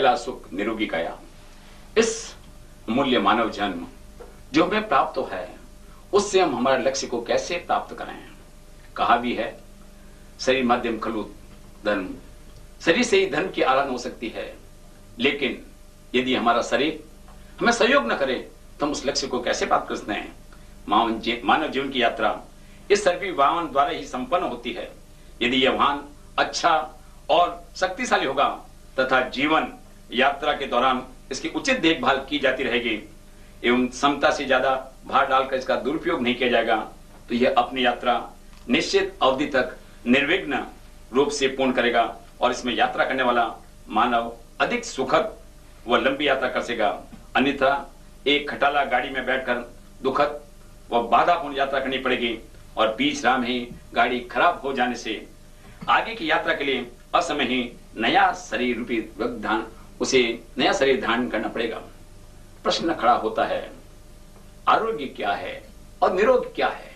पहला सुख निरोगी काया। इस मूल्य मानव जन्म जो हमें प्राप्त तो है, उससे हम हमारे लक्ष्य को कैसे प्राप्त करें। कहा भी है, शरीर माध्यम खलु धर्म, शरीर से ही धर्म की आराधना हो सकती है। लेकिन यदि हमारा शरीर हमें सहयोग न करे तो हम उस लक्ष्य को कैसे प्राप्त कर सकते हैं। मानव जीवन की यात्रा इस शरीर वाहन द्वारा ही संपन्न होती है। यदि यह वाहन अच्छा और शक्तिशाली होगा तथा जीवन यात्रा के दौरान इसकी उचित देखभाल की जाती रहेगी एवं क्षमता से ज्यादा भार डालकर इसका दुरुपयोग नहीं किया जाएगा, तो यह अपनी यात्रा निश्चित अवधि तक निर्विघ्न रूप से पूर्ण करेगा और इसमें यात्रा करने वाला मानव अधिक सुखद व लंबी यात्रा कर सकेगा। अन्यथा एक खटाला गाड़ी में बैठकर दुखद व बाधापूर्ण यात्रा करनी पड़ेगी और बीच राह में ही गाड़ी खराब हो जाने से आगे की यात्रा के लिए असमय ही नया शरीर रूपी धारण उसे नया शरीर धारण करना पड़ेगा। प्रश्न खड़ा होता है, आरोग्य क्या है और निरोग क्या है?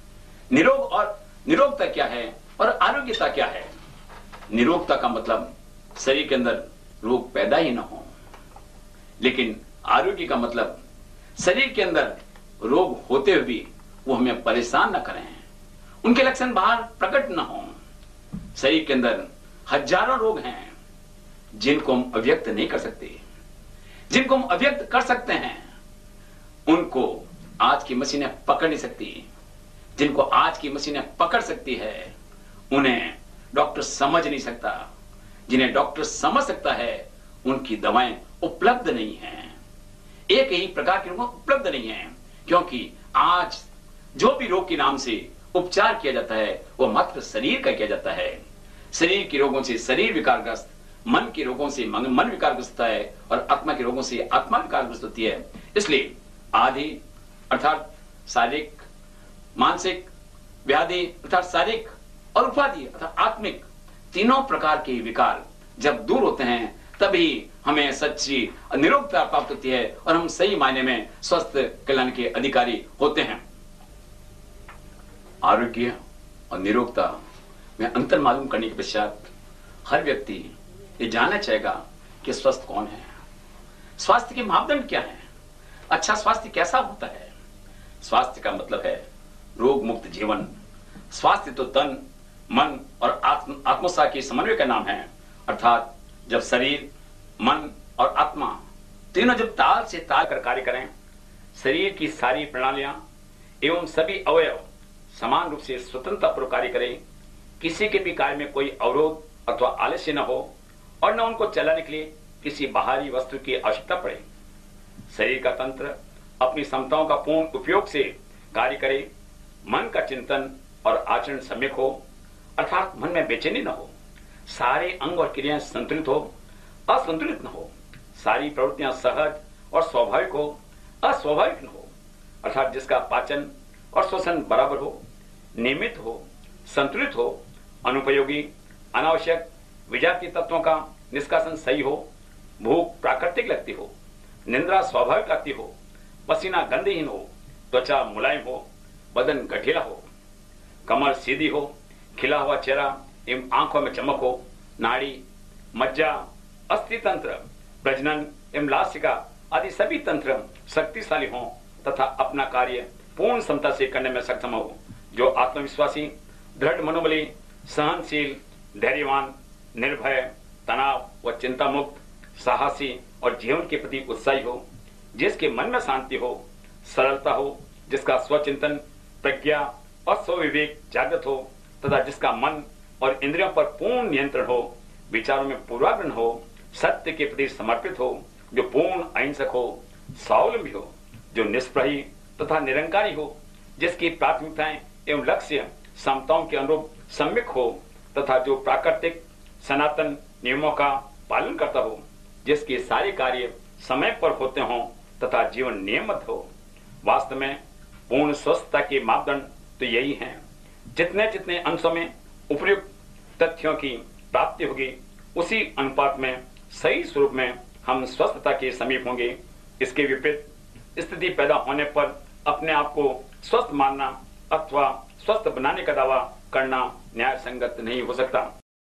निरोग और निरोगता क्या है और आरोग्यता क्या है? निरोगता का मतलब शरीर के अंदर रोग पैदा ही न हो, लेकिन आरोग्य का मतलब शरीर के अंदर रोग होते हुए भी वो हमें परेशान न करें, उनके लक्षण बाहर प्रकट न हो। शरीर के अंदर हजारों रोग हैं जिनको हम अव्यक्त नहीं कर सकते, जिनको हम अव्यक्त कर सकते हैं उनको आज की मशीनें पकड़ नहीं सकती। जिनको आज की मशीनें पकड़ सकती है उन्हें डॉक्टर समझ नहीं सकता। जिन्हें डॉक्टर समझ सकता है उनकी दवाएं उपलब्ध नहीं हैं, एक ही प्रकार की उपलब्ध नहीं है, क्योंकि आज जो भी रोग के नाम से उपचार किया जाता है वो मात्र शरीर का किया जाता है। शरीर के रोगों से शरीर विकारग्रस्त, मन के रोगों से मन विकारग्रस्त है और आत्मा के रोगों से आत्मा विकारग्रस्त होती है। इसलिए आदि अर्थात शारीरिक, मानसिक व्याधि अर्थात शारीरिक और उपाधि अर्थात आत्मिक, तीनों प्रकार के विकार जब दूर होते हैं तभी हमें सच्ची निरोगता प्राप्त होती है और हम सही मायने में स्वस्थ कल्याण के अधिकारी होते हैं। आरोग्य और निरोगता में अंतर मालूम करने के पश्चात हर व्यक्ति ये जानना चाहेगा कि स्वस्थ कौन है, स्वास्थ्य के मापदंड क्या है, अच्छा स्वास्थ्य कैसा होता है। स्वास्थ्य का मतलब है रोग मुक्त जीवन। स्वास्थ्य तो तन, मन और आत्मोत्साह के समन्वय का नाम है। अर्थात जब शरीर, मन और आत्मा तीनों जब ताल से ताल कर कार्य करें, शरीर की सारी प्रणालियां एवं सभी अवयव समान रूप से स्वतंत्रता पूर्वक कार्य करें, किसी के भी कार्य में कोई अवरोध अथवा आलस्य न हो और न उनको चलाने के लिए किसी बाहरी वस्तु की आवश्यकता पड़े। शरीर का तंत्र अपनी क्षमताओं का पूर्ण उपयोग से कार्य करे, मन का चिंतन और आचरण सम्यक हो अर्थात मन में बेचैनी न हो, सारे अंग और क्रियाएं संतुलित हो, असंतुलित न हो, सारी प्रवृत्तियां सहज और स्वाभाविक हो, अस्वाभाविक न हो, अर्थात जिसका पाचन और श्वसन बराबर हो, नियमित हो, संतुलित हो, अनुपयोगी अनावश्यक विजातीय तत्वों का निष्कासन सही हो, भूख प्राकृतिक लगती हो, निंद्रा स्वाभाविक आती हो, पसीना गंधहीन हो, त्वचा मुलायम हो, बदन गठीला हो, कमर सीधी हो, खिला हुआ चेहरा एवं आंखों में चमक हो, नाड़ी, मज्जा, अस्थि तंत्र, प्रजनन एवं लासिका आदि सभी तंत्र शक्तिशाली हों तथा अपना कार्य पूर्ण क्षमता से करने में सक्षम हो। जो आत्मविश्वासी, दृढ़ मनोबली, सहनशील, धैर्यवान, निर्भय, तनाव व चिंता मुक्त, साहसी और जीवन के प्रति उत्साही हो, जिसके मन में शांति हो, सरलता हो, जिसका स्वचिंतन, प्रज्ञा और स्वविवेक जागृत हो तथा जिसका मन और इंद्रियों पर पूर्ण नियंत्रण हो, विचारों में पूर्वाग्रह हो, सत्य के प्रति समर्पित हो, जो पूर्ण अहिंसक हो, स्वावलंबी हो, जो निष्प्रही तथा निरंकारी हो, जिसकी प्राथमिकताएं एवं लक्ष्य समताओं के अनुरूप सम्यक हो तथा जो प्राकृतिक सनातन नियमों का पालन करता हो, जिसके सारे कार्य समय पर होते हों तथा जीवन नियमित हो। वास्तव में पूर्ण स्वस्थता के मापदंड तो यही हैं। जितने जितने अंशों में उपयुक्त तथ्यों की प्राप्ति होगी उसी अनुपात में सही स्वरूप में हम स्वस्थता के समीप होंगे। इसके विपरीत स्थिति पैदा होने पर अपने आप को स्वस्थ मानना अथवा स्वस्थ बनाने का दावा करना न्याय संगत नहीं हो सकता।